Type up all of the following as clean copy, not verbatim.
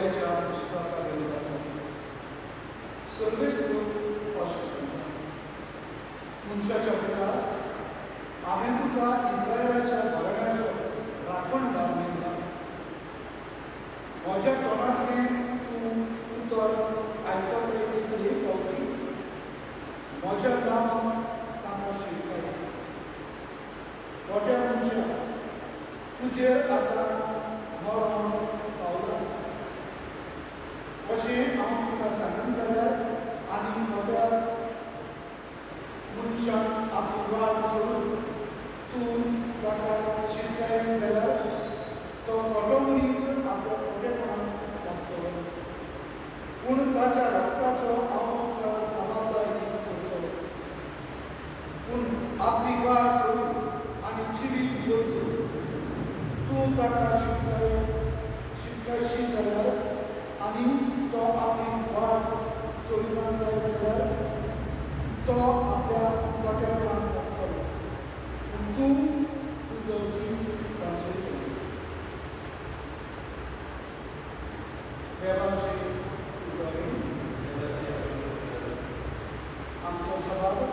वाक्याच्या पुस्तका विरोधाचो सर्वेस्पूर अशें सांगता मनशाच्या पुता हांवें तुका इस्रायलाच्या घराण्याचो राखणदार नेमला म्हज्या तोंडांतलें तूं उतर आयकता तितली पावली म्हज्या नांवान तांकां शिकयता मोठ्या मनशा तुजेर आतां मरण पावलां अशें हांव तुका सांगन जाल्यार आनी मोठ्या मनशाक आपली वाट सोडून तूं ताका शिकयलें जाल्यार तो खोटो मनीस आपल्या खोटेपणान वागतलो पूण ताच्या रक्ताचो हांव तुका जबाबदारी करतलो पूण आपली वाट सोडून आनी जिवीत बदलून तूं ताका शिकयशी जाल्यार आनी तो आपली वाट सोडिना जाय जाल्यार तो आपल्या खोटेपणान वागतलो पूण तूं तुजो जीव वाचयतलो देवाची उतरी आमचो सवाल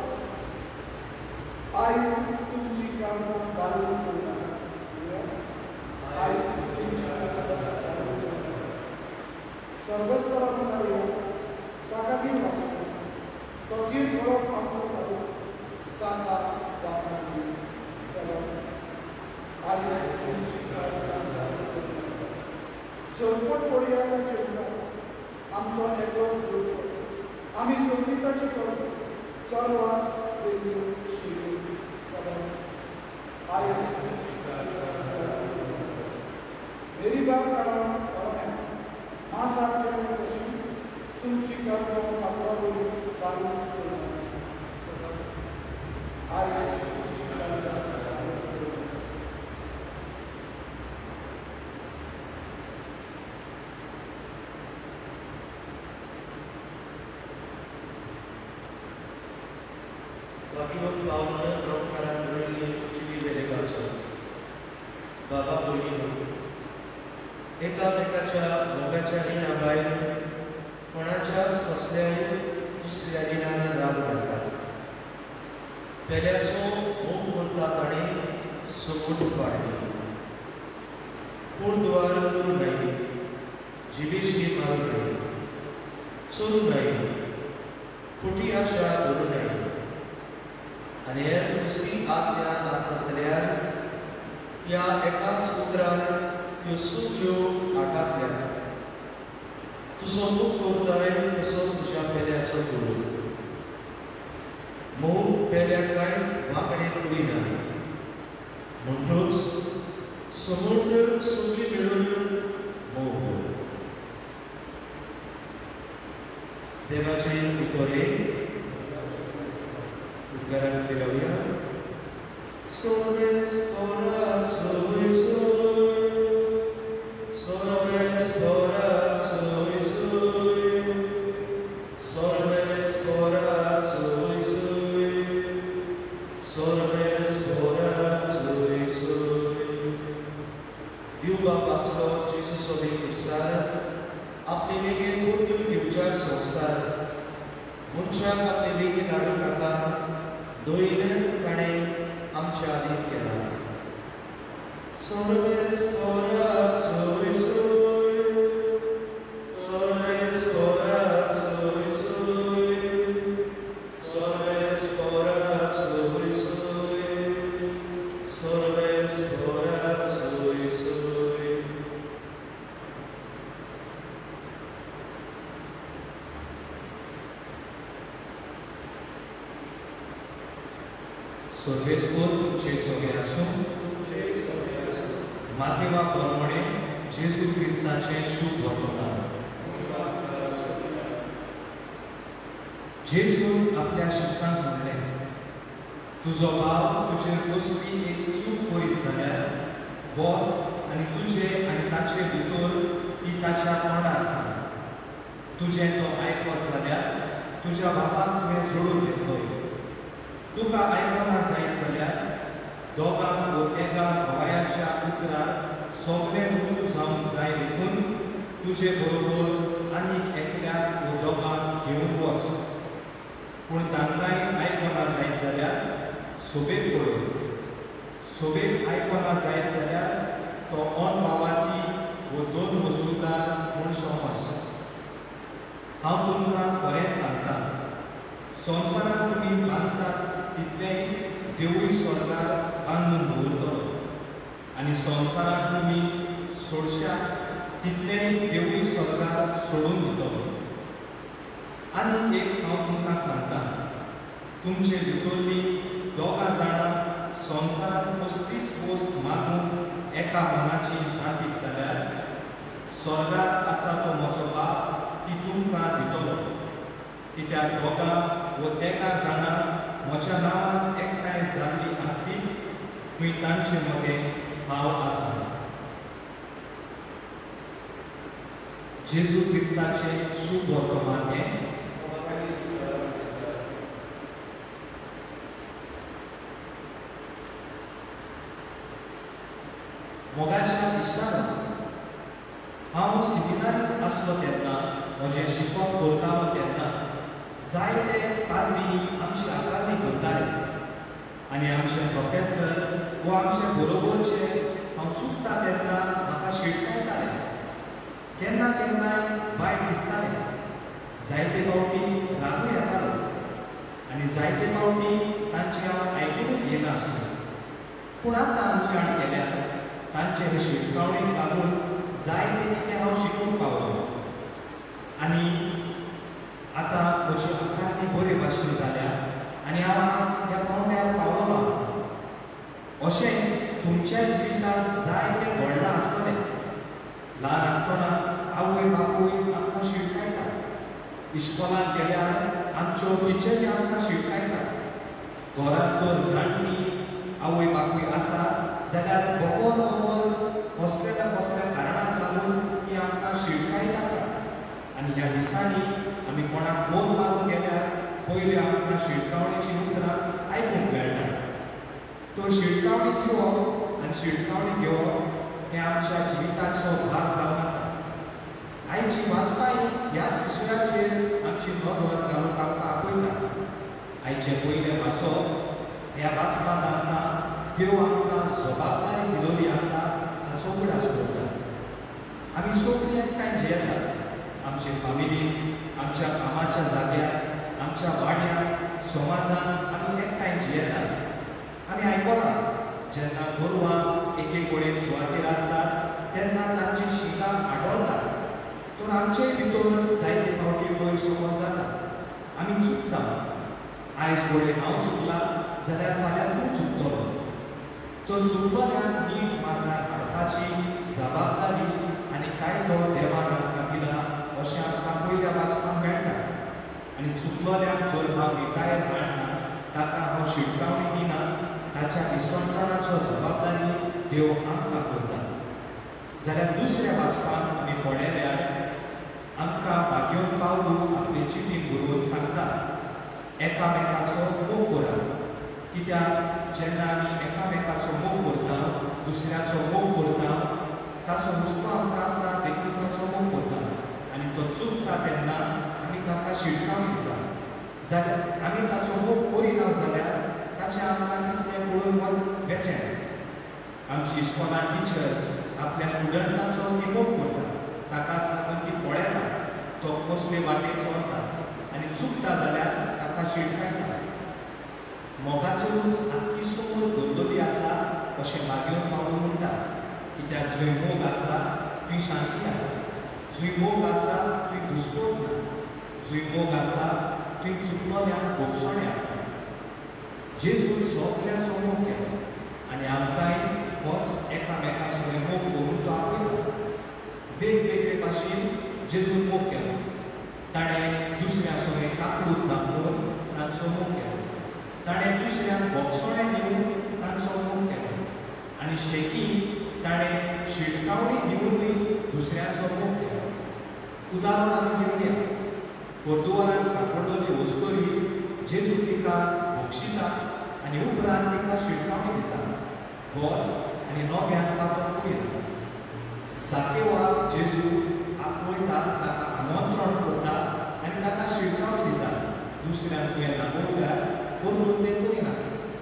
आयज तुमची काळजां घालून दवरनाका आयज तुमची काळजां घालून दवरनाका सर्वस्परा मुखार ताका ती वाचतो तो ती पळोवप आमचो काडून ताका दाखोवन सवाल आयज तुमची काळजां घालून दवरनाका संकट पडया ताचे मुखार आमचो एकलोच देव आमी सगळीं ताचे करतो चलवा वेगळ्यो शिरो सवाल आयज तुमची काळजां घालून दवरनाका मेरी बाब कारण मासाक केलें तशी तुमची काळजां फातरा वयली घालून दवरनाका आयज तुमची काळजां घालून दवरनाका Bagian Paulo Rokaran Rili Cici Delegaco Baba Bolino एकामेकाच्या मोगाच्या रिणा भायर कोणाच्याच कसल्याय दुसऱ्या रिणान राग घालतात पेल्याचो मोग करतात आनी सोबूत पाडली कुर्द्वार करूं न्हय जिवेशी मारूं न्हय चोरूं न्हय खोटी आशा धरूं न्हय आनी हेर दुसरी आज्ञा आसा जाल्यार ह्या एकाच उतरान त्यो सगळ्यो आटातल्या तुजो मोग करताय तसोच तुज्या पेल्याचो करूं मोग पेल्या कांयच वांकडे करिना म्हणटूच समोर सगळीं मेळून मोग देवाचे उतोरे उद्गारान फिरवया सोबेस ओराचो आपले वेगळे गोतून घेवच्या संवसार मनशाक आपले वेगळे हाडूं नाका दोयन ताणें आमच्या आदीन केला सर्वेस कोराचोय सोय सर्वेस कोराचोय सोय सर्वेस कोराचोय सोय सर्वेस कोराचोय सोय सर्वेस्पोर तुमचे सगळे आसूं माथेवा प्रमाणे जेजू क्रिस्ताचे शुभ वर्तमान जेजून आपल्या शिष्यांक म्हणलें तुजो भाव तुजेर कसली एक चूक करीत जाल्यार वच आनी तुजे आनी ताचे भितर ती ताच्या तोंडार सांग तुजें तो आयकत जाल्यार तुज्या बापाक तुवें जोडून घेतलोय तुका आयकना जायत जाल्यार दोगांक वा एका भवायाच्या उतरार सगळें रुजू जावंक जाय देखून तुजे बरोबर आनीक एकल्याक वो दोगांक घेवन वच. पूण तांकांय आयकना जायत जाल्यार सोबेत पळय. सोबेत आयकना जायत जाल्यार तो अनभावाती वो दोन वसूलदार म्हूण समज. हांव तुमकां खरें सांगतां, संवसारांत तुमी बांदतात तितलेंय देवूय स्वर्गार बांदून दवरतलो, आनी संवसारांत तुमी सोडशात तितलेंय देवूय स्वर्गार सोडून दितलो. आनी एक हांव तुमकां सांगतां, तुमचे भितरलीं दोगां जाणां संवसारांत कसलीच वस्त मागूंक एका मनाची जातीत जाल्यार स्वर्गांत आसा तो म्हजो बाप ती तुमकां दितलो. कित्याक दोगां वो एका जाणां म्हज्या नांवान एकठांय जाल्लीं आसतील थंय तांचे मदें हांव आसां. जेजू क्रिस्ताचें शुभ वर्तमान हें मोगाच्या इश्टानो, हांव सिमिनारींत आसलो तेन्ना म्हजें शिकप करतालो तेन्ना जायते पाद्री आमची आकारणी करताले आनी आमचे प्रोफेसर वो आमचे बरोबरचे हांव चुकता तेन्ना म्हाका शिटकायताले. केन्ना केन्नाय वायट दिसतालें, जायते फावटी रागूय येतालो आनी जायते फावटी तांचे हांव आयकूनूच घेनासलो. पूण आतां नियाळ केल्यार तांचे हे शिटकावणेक लागून जायते कितें हांव शिकूंक पावलो आनी आतां म्हजी आकारणी बरे भाशेन जाल्या आनी हांव आज ह्या पावंड्यार पावलोलो आसा. अशें तुमच्या जिवितांत जायते व्हडलां आसतलें. ल्हान आसतना आवय बापूय आमकां शिटकायता, इस्कॉलांत गेल्यार आमच्यो टिचरी आमकां शिटकायता. घरांत तर जाणटी आवय बापूय आसा जाल्यार बरोबर कसले ना कसल्या कारणाक लागून ती आमकां शिटकायत आसा. आनी ह्या दिसांनी आमी कोणाक फोन मारून गेल्यार पयलीं आमकां शिटकावणेची उतरां आयकूंक मेळटा. तो शिटकावणी दिवप आनी शिटकावणी घेवप हें आमच्या जिविताचो भाग जावन आसा. आयची वाचपाय ह्याच विशयाचेर आमची नदर घालूंक आमकां आपयता. आयचे पयलें वाचप ह्या वाचपांत आमकां देव आमकां जबाबदारी दिलोली आसा हाचो उगडास करता. आमी सगळीं एकठांय जियेतात, आमचे फॅमिलीन, आमच्या कामाच्या जाग्यार, आमच्या वाड्यार, समाजांत आमी एकठांय जियेतात. आमी आयकलां जेन्ना गोरवां एके कडेन सुवातेर आसतात तेन्ना तांची शिंगां आडोळटात. तर आमचेय भितर जायते फावटी गैरसमज जाता, आमी चुकता. आयज फुडें हांव चुकलां जाल्यार फाल्यां तूं चुकतलो. तर चुकतल्याक नीट मार्गार हाडपाची जबाबदारी आनी कायदो देवान आमकां दिला अशें आमकां पयल्या वाचपाक मेळटा. आनी चुकलोल्याक जर हांव निटायेर हाडना, ताका हांव शिटकावणी दिना, ताच्या विसंकणाचो जबाबदारी देव आमकां करता. जाल्यार दुसऱ्या वाचपान आमी पळयल्यार आमकां भाग्योन पावलू आपले चिठीन बरोवन सांगता एकामेकाचो मोग करा. कित्याक जेन्ना आमी एकामेकाचो मोग करता, दुसऱ्याचो मोग करता, ताचो हुस्को आमकां आसा देखून ताचो मोग करता. आनी तो चुकता तेन्ना आमी ताका शिटकावणी दिता. जाल्यार आमी ताचो मोग करिना जाल्यार ताचें आमकां कितलें पळोवन बेचें. आमची इस्कॉलांत टिचर आपल्या स्टुडंट्सांचो ती मोग करता, ताकाच लागून ती पळयता तो कसले वाटेन चलता आनी चुकता जाल्यार ताका शिटकायता. मोगाचेरूच आख्खी समोर दवरलेली आसा अशें भाग्योन पावलू म्हणटा. कित्याक जंय मोग आसा थंय शांती आसा, जंय मोग आसा थंय घुसपट ना, जंय मोग आसा थंय चुकलोल्याक भोगसणें आसा. जेजून सगल्यांचो मोग केलो आनी आमकांय होच एकामेका सगळें मोग करून तो आपयता. वेगवेगळे भाशेन जेजून मोग केलो. ताणें दुसऱ्या सगळें काकूट दाखोवन तांचो मोग केलो. ताणें दुसऱ्यांक भोगसणें दिवन तांचो मोग केलो. आनी शेकी ताणें शिटकावणी दिवनूय दुसऱ्याचो मोग केलो. उदाहरण आमी घेवया. पोर्तुगालांत सांपडलेली वस्तोरी जेजू तिका भोगशिता आनी उपरांत तिका शिटकावणी दिता. वच आनी नव्यान पातळ करिना. जाकेवाक जेजू पळयता ताका आमंत्रण करता आनी ताका शिटकावणी दिता. दुसऱ्याक तुवें नागोवल्यार परतून तें करिना.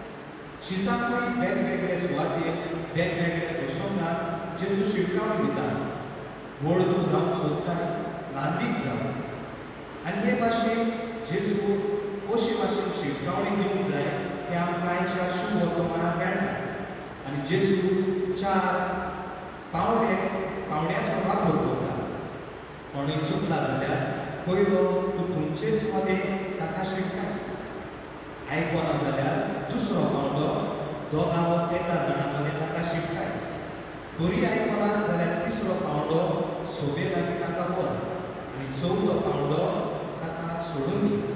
शिसाकय वेगवेगळे सुवातेर वेगवेगळे प्रसंगात जेजू शिटकावणी दिता. व्हड तूं जावंक सोदता, ल्हानवीक जावं. आनी हे भाशेन जेजू कशे भाशेन शिटकावणी दिवंक जाय तें आमकां आयच्या शुभ वर्तमानांत मेळटा. आनी जेजू 4 पावंड्याचो वापर करता. कोणूय चुकला जाल्यार पयलो तूं तुमचेच मदें ताका शिटकाय. आयकना जाल्यार दुसरो पावंडो दोगां वा 3 जाणां मदें ताका शिटकाय. तोरी आयकना जाल्यार तिसरो पावंडो सोबे लागीं ताका व्हर आनी चवथो पावंडो ताका सोडून दी.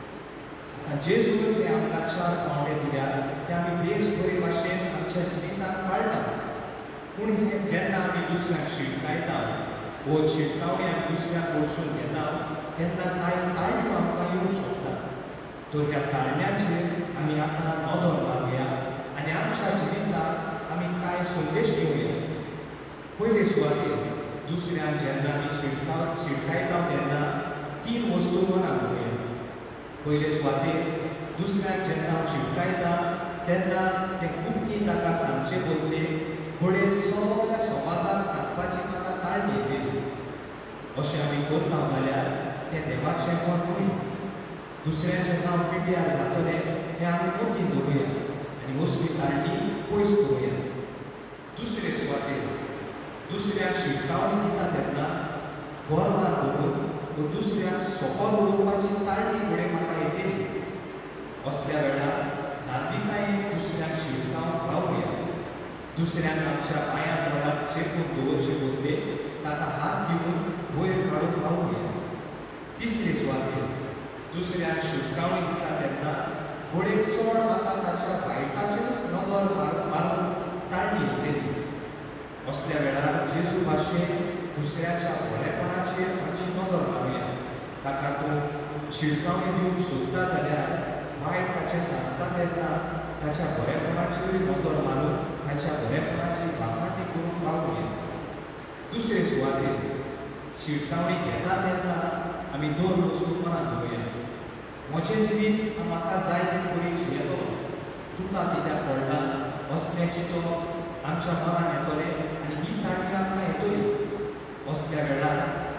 जेजून ते आमकां 4 पावंडे दिल्यात ते आमी बेस बरे भाशेन आमच्या जिवितांत पाळटा. पूण जेन्ना आमी दुसऱ्याक शिटकायता वो शिटकावणी आमी दुसऱ्याक कडसून घेता तेन्ना कांय ताळयो आमकां येवंक शकता. तर ह्या ताळण्यांचेर आमी आतां नदर मारूया आनी आमच्या जिवितांत आमी कांय संदेश घेवया. पयले सुवातेर दुसऱ्याक जेन्ना आमी शिटकायता तेन्ना 3 वस्तू मनाक दवरया. पयले सुवातेर दुसऱ्याक जेन्ना हांव शिटकायता तेन्ना ते गुप्ती ताका सांगचे बदले घोडे सगळ्या समाजाक सांगपाची म्हाका ताळणी येतली. अशें आमी करता जाल्यार तें देवाचें मन न्हय. दुसऱ्याचें नांव पिड्ड्यार जातलें हें आमी मतीन दवरुया आनी असली ताळणी पयस करुया. दुसरे सुवातेर दुसऱ्याक शिटकावणी दिता तेन्ना गोरवान धरून वो दुसऱ्याक सकल उडोवपाची ताळणी घोडे म्हाका येतली. असल्या वेळार धार्मिकायेन दुसऱ्याक शिटकावंक रावया. दुसऱ्याक आमच्या पांया तळाक चेपून दवरचे बदले ताका हात दिवन वयर काडून रावया. तिसरे सुवातेर दुसऱ्याक शिटकावणी दिता तेन्ना घोडेक चड म्हाका ताच्या वायटाचेर नदर मारून ताळणी येतली. असल्या वेळार जेजू भाशेन दुसऱ्याच्या बरेपणाचेर आमची नदर मारूया. ताका तूं शिटकावणी दिवंक सोदता जाल्यार वायट ताचें सांगता तेन्ना ताच्या बरेपणाचेर नदर मारून ताच्या बरेपणाची वाखाणणी करूंक रावया. दुसरे सुवातेर शिटकावणी घेता तेन्ना आमी 2 वस्तू मनाक दवरुया. म्हजें जिवीत म्हाका जाय तें करीत जियेलो, तुका कित्याक पडला असलें चिंतप आमच्या मनान येतलें आनी ही ताळणी आमकां येतली. असल्या वेळार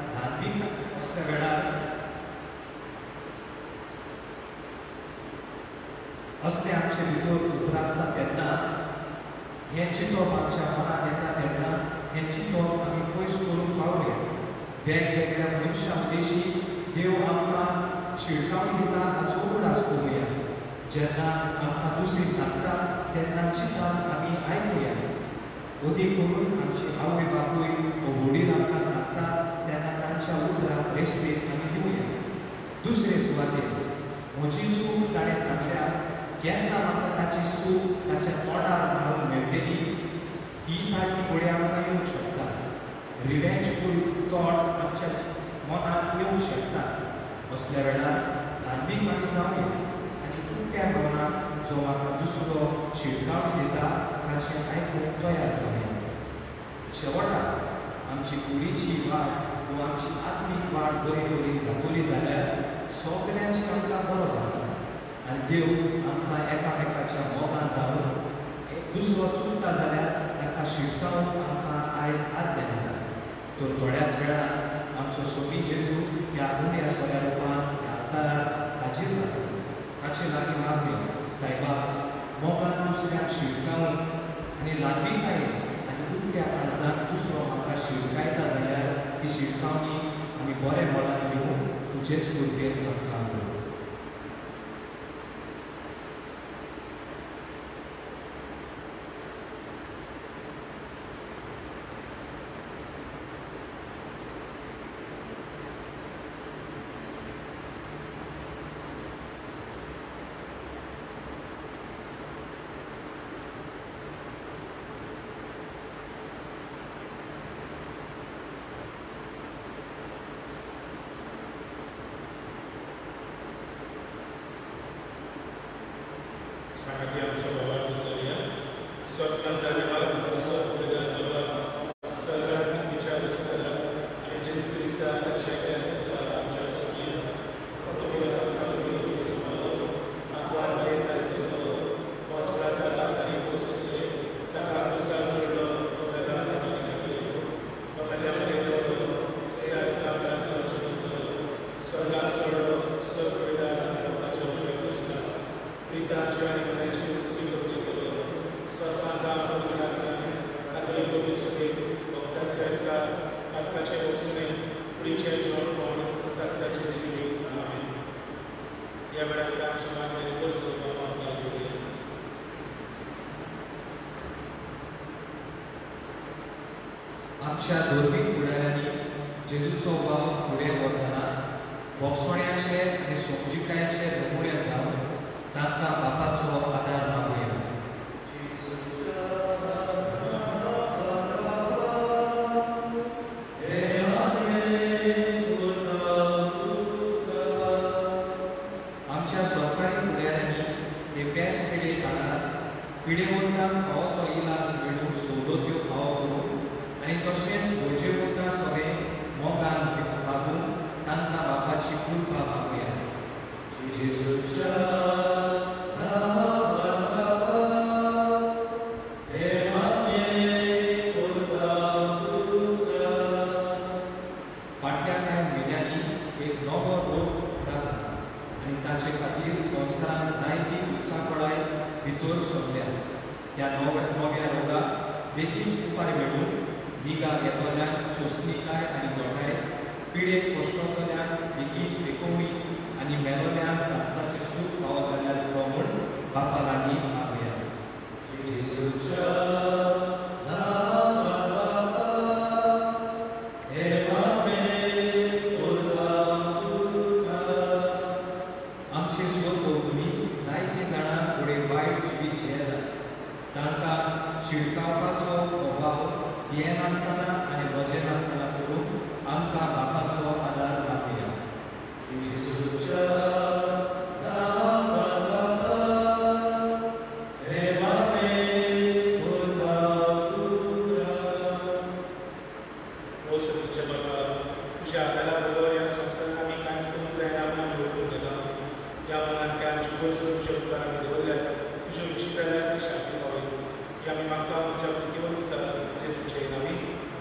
असले आमचे भितर उप्रासता तेन्ना हें चिंतप आमच्या मनान येता तेन्ना हें चिंतप आमी पयस करूंक पावया. वेगवेगळ्या मनशां उद्देशी देव आमकां शिटकावणी दिता हाचो उगडास करुया. जेन्ना आमकां दुसरी सांगता तेन्ना चिंतन आमी आयकुया. अदीक करून आमची आवय बापूय वो वडील आमकां सांगता तेन्ना तांच्या उतराक रेस्पेद आमी दिवया. दुसरे सुवातेर म्हजी चूक ताणें सांगल्या केन्ना म्हाका ताची चूक ताच्या तोंडार मारून मेळटली ही ताळणी घोडे आमकां येवंक शकता. रिवेंजफूल थॉट आमच्या मनांत येवंक शकता. असल्या वेळार धार्मीक आमी जावया आनी उक्त्या मनान जो म्हाका दुसरो शिटकावणी दिता ताचें आयकूंक तयार जावया. शेवटाक आमची कुडीची वाट वा आमची आत्मीक वाट बरी तरेन जातली जाल्यार सगल्यांची आमकां गरज आसा. आनी देव आमकां एकामेकाच्या मोगान रावून एक दुसरो चुकता जाल्यार ताका शिटकावून आमकां आयज आज्ञा दिता. तर थोड्याच वेळार आमचो सोबी जेजू ह्या उण्या सोऱ्या रुपान ह्या आतारार हाजीर जाता. ताचे लागीं मागया सायबा मोगान दुसऱ्याक शिटकावून आनी ल्हानविकायेन आनी उक्त्या काळजान दुसरो म्हाका शिटकायता जाल्यार ती शिटकावणी आमी बरे मोलान घेवून तुजेच कुडकेंत काम करूं. Sangat yang saudara sekalian, serta dari स्वर्गात सोडलो स्वर्ग वेदा लोकाच्या उजव्या कुसला प्रितांच्या आणि मनाची उसरी करून केलो सर्वांना पवित्रात्म्याने कातोलिक पवित्र सभेत भक्तांचे अधिकार आत्माचे वचने पुढीचे जीवन कोण शास्त्राचे जीवित आमेन. या वेळात आमची मागणी करसो बाबा करूया. आमच्या धर्मीक फुडाऱ्यांनी जेजूचो भाव फुडें व्हरतना भोगसोण्याचे आनी समजिकायेचे नमुने जावन तांकां बापाचो आदार मागुया. आमच्या सरकारी फुडाऱ्यांनी हे बेस पिढे काळात पिढेवंतांक फावो तो इलाज मेळून सवलत्यो फावो करून आनी तशेंच गरजेवंतां सगळें मोगान मागून तांकां बापाची कृपा मागुया. फाटल्या कांय म्हयन्यांनी एक नवो रोग आसा आनी ताचे खातीर संवसारांत जायती उत्साहपणाय भितर सरल्या. ह्या नव्या रोगाक बेगीनच उपाय मेळून निगा घेतल्यांक सोंसणीकाय आनी गोठाय पिडेक कश्टतल्यांक बेगीच बेकोवणी आनी मेलोल्यांक शास्त्राचें सूख फावो जाल्यार तो म्हूण बापा लागीं मागुया. आमचे सोर भोंवतणी जायतीं जाणां फुडें वायट जिवीत जियेला. तांकां शिडकावपाचो अभाव हे नासतना आनी वजें नासतना करून आमकां बापाचो आदार मागुया. ओ सतीचे बाबा तुज्या आदारा बरोबर ह्या संवसारांत आमी कांयच करूंक जायना म्हूण आमी ओळखून घेता. ह्या मनांत काय आमची गरजो तुजे उपकार आमी दवरल्यात तुज्यो विशीं पेल्यार ती शांती पावय. ही आमी मागता तुज्या प्रितीवंत जेजूचे नांवी.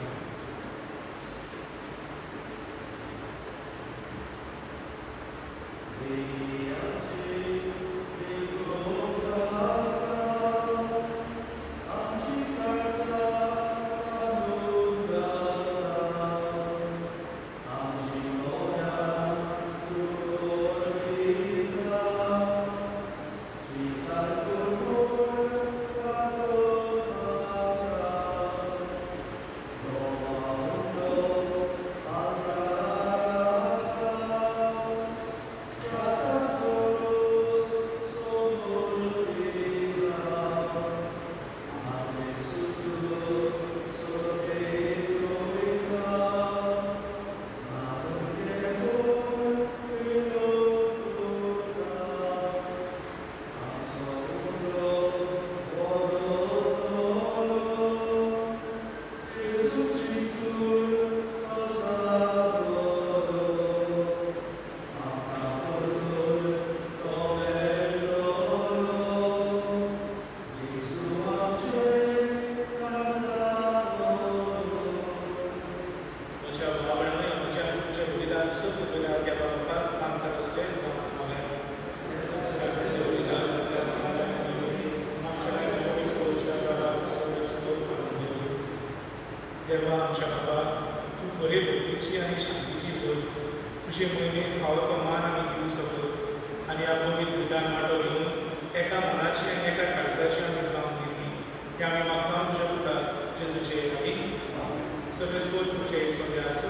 देवा आमच्या बाबा तूं खरे भक्तीची आनी शांतीची जोड तुजे मोहिमेक फावो तो मान आमी दिवूं शकतो आनी ह्या पवित्र विधान माटो घेवन एका मनाची आनी एका काळजाची आमी जावन दिली हे आमी मागता तुज्या पुता जेजूचे नांवी. सर्वेस्वर तुमचे सगळे आसूं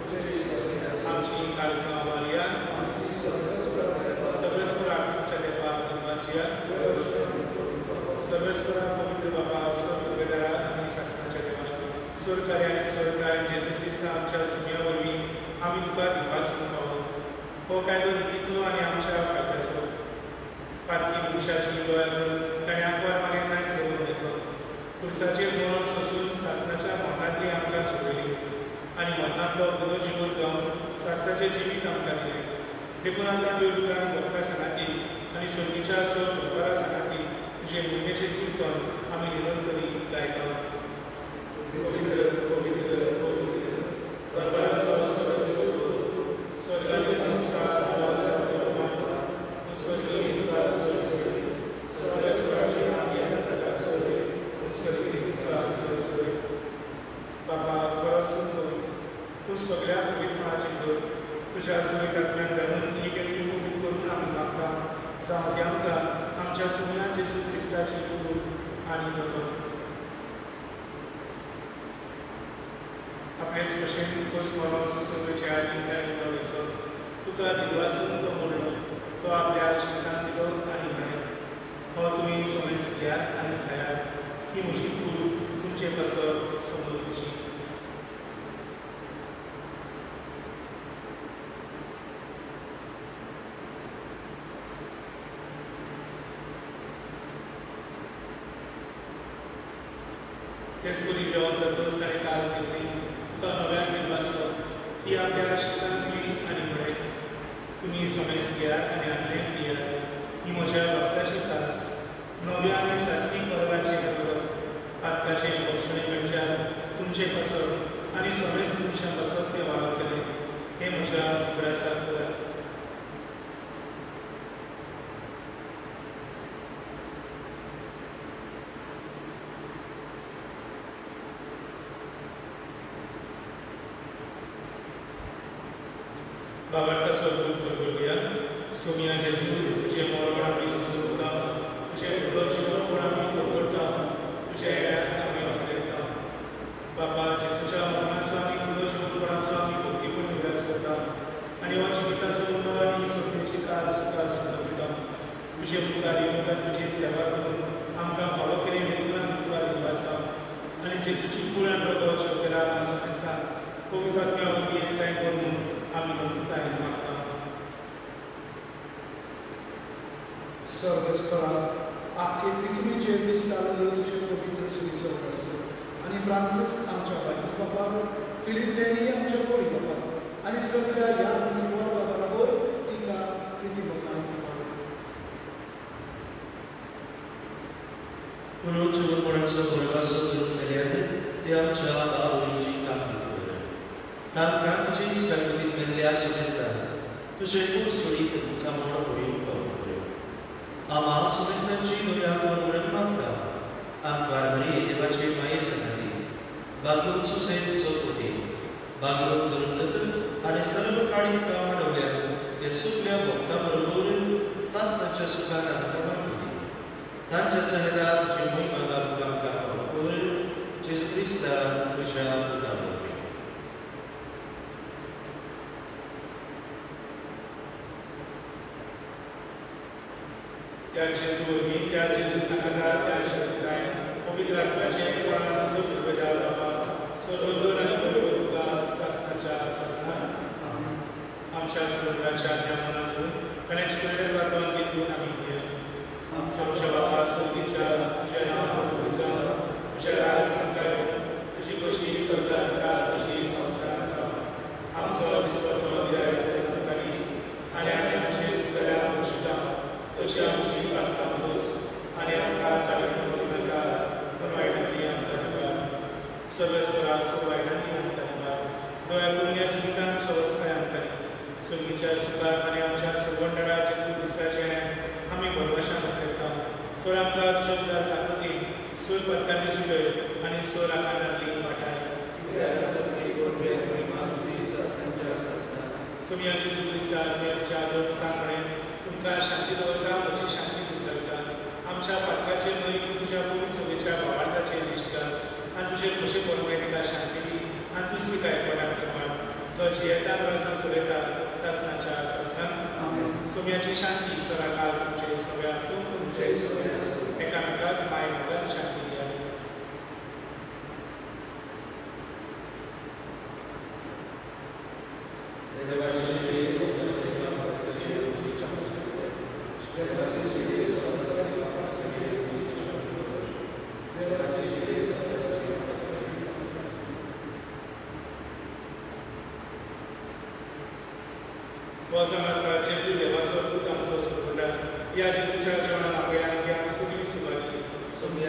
आमची काळजां वारया सर्वेस्वरा तुमच्या देवाक दिनवासिया सर्वेस्वरा पवित्र बाबा सर्व वेदारा आनी शास्त्राच्या देवा सरकारी आनी सरकार जेजू क्रिस्ता आमच्या सुन्या वरवीं आमी तुका दिवपासून फावो हो कायदो नितीचो आनी आमच्या फायद्याचो पारकी मनशाची दोळ्या करून ताणें आंकवार मानेताय सोडून घेतलो. खुर्साचेर मरण सोंसून शास्त्राच्या मरणांतली आमकां सोडयली आनी मरणांतलो पुनर्जीवन जावन शास्त्राचें जिवीत आमकां दिलें. देखून आतां देवदूत आनी भक्तां सांगाती आनी सर्गीच्या सर भरभरा सांगाती तुजे मोहिमेचें कीर्तन आमी निरंतरी गायता. पवित्र पवित्र पवित्र दरबाराचो स्वर्गाचो संसार आनी करतो आपलेच भशेन कोसमरो सुसुगेच्या आदिंताणी घेतलो तुका दिवासून तो म्हणलो तो आपल्या शिसान दिलो आनी म्हणे हो तुमी समेस घेयात आनी खायात ही म्हशी कूड तुमचे कसर समृद्धीची तेच बरी जेवण जातच ताणें काल घेतली तुका नव्यान दिवासलो ही आपल्या शिसान दिली आनी म्हणे तुमी समेस घेयात आनी आदलें पियात ही म्हज्या भक्ताची कास नव्या आनी सासणी परवाचे करप पातकाचे भोसणे कडच्यान तुमचे कसर आनी समेस तुमच्या कसर ते वागतले हे म्हज्या उगडासाक कर बाबाटाचो दूत करगुया सोमिया जेजू तुजे मरण आमी समजता तुजे उदरजीवन आमी करता तुजे येड्याक आमी वापरता बाबा जेजूच्या मरणाचो आमी उदरजीवनपणाचो आमी भक्तीपूर्ण अभ्यास करता आनी हो जिविताचो उंदर आनी सोडणेची काल सुखार सुद्दां तुजे मुखारी मुखार तुजी सेवा करून आमकां फावो केले देखून आमी तुका दिवासता आनी जेजूची कुळान रगत शक्यरा आसूं दिसता पवित्र आत्म्या वरवीं एकठांय करून आमी मुक्ताय मागता सर्वेस्परा आख्खे पृथ्वीचेर दिसतालो तुजे पवित्र सुरीचो करतो आनी फ्रांसिस्क आमच्या बायको बापाक फिलीप नेरी आमच्या कोडी बापाक आनी सगळ्या ह्या वर्गा बरोबर तिका प्रितीमतान पुनरुज्जीवनपणाचो भरवसो करून मेल्यार ते आमच्या आवडीची कामगिरी तांकां तुजी इश्टागतीक मेल्ल्या सुमेस्ता तुजे खूब सोडीत मुखामोड पळोवन फावो कऱ्यो आमा सुमेस्तांची नव्या म्हणून मागता आमकां बरी देवाचे माये संगती बागून सुसैत चौकटी बागून धरून आनी सर्व काळी कामां वाडवल्यार ते सुकल्या भक्तां बरोबर सासणाच्या सुखान आमकां वांटली तांच्या संगता तुजी मोहिमा गावूंक आमकां फावो कर जेजू क्रिस्ता तुज्या पुता त्या जेजू वरवीं त्या जेजू सांगता त्या जेजू काय पवित्र आत्म्याचे प्राण सुख वेदा बाबा सर्वोदर आनी बरोबर तुका सासणाच्या सासणान आमच्या स्वर्गाच्या ज्ञानातून ताणें चिकलेर वातावरण घेतून आमी घेया आमच्या बाबा सर्गीच्या तुज्या नांवान जावं तुजें राज म्हणटाय तुजी कशी स्वर्गांत जाता तशी संवसारांत जावं आमचो दिसपाचो गिरायक सांगताली आनी आमी आमचे चुकल्या बक्षिता तशी आमची पातकांपूस आनी आमकां ताळें नाका पूण वायटांनी आमकां नाका सर्वेस्परा सो वायटांनी आमकां नाका दया करून ह्या जिवितांत सवस्ताय आमकां सुगीच्या सुखार आनी आमच्या सुगंडळा जेजू क्रिस्ताचे आमी भरवशा करता तर आमकां तुज्या उदार काकुती सोय पदकांनी सुटय आनी सोय राखांनी वाटाय सोमिया जेजू क्रिस्ता तुमच्या आदर तुमकां शांती दवरता म्हजी शांती तुमकां दिता आमच्या पातकाचे न्हय पूण तुज्या पवित्र सभेच्या भावार्थाचेर दिश्ट कर आनी तुजे कशे परमे तिका शांती दी आनी दुसरी कांयपणाक सांबाळ जो जियेता बरोसान चलयता सासणाच्या सासणान सोम्याची शांती सराकाल तुमचे सगळे आसूं तुमचे एकामेकाक माय मोगान शांती दिया वचन आसा जेजू देवाचो दूत आमचो सुगंडा या जेजूच्या जेवणान आपल्यान की आमी सगळीं सुवाती सगळ्या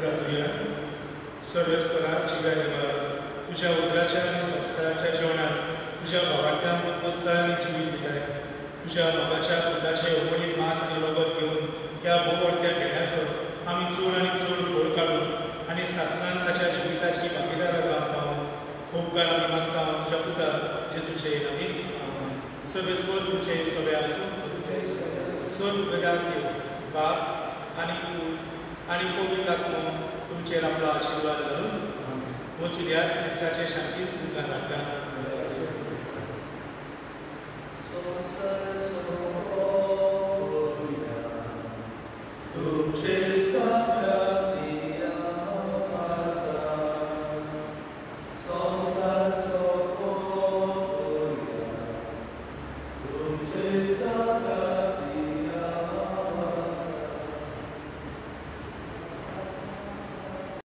प्रार्थूया. सर्वेस्परा जिव्या देवा, तुझ्या उदराच्या आणि संस्काराच्या जेवणात तुझ्या भावार्थ्यान बसता आणि जिवीत दिताय. तुझ्या बाबाच्या पुताचे अवळीत मांस आणि रगत घेऊन ह्या भोवडत्या भेटाचो आमी चड आणि चड फळ काडून आणि सासणान ताच्या जिविताची भागीदारा जावन पावूं. खूब काळ आमी मागता तुझ्या पुता जेजूचे नांवान. सर्वेस्पर तुमचे सगळे आसूं. सर्व वेदांती बाप आणि पूत आणि पवित्र आत्मो तुमचेर आपलो आशिर्वाद घालून वचूद्यात क्रिस्ताचे शांती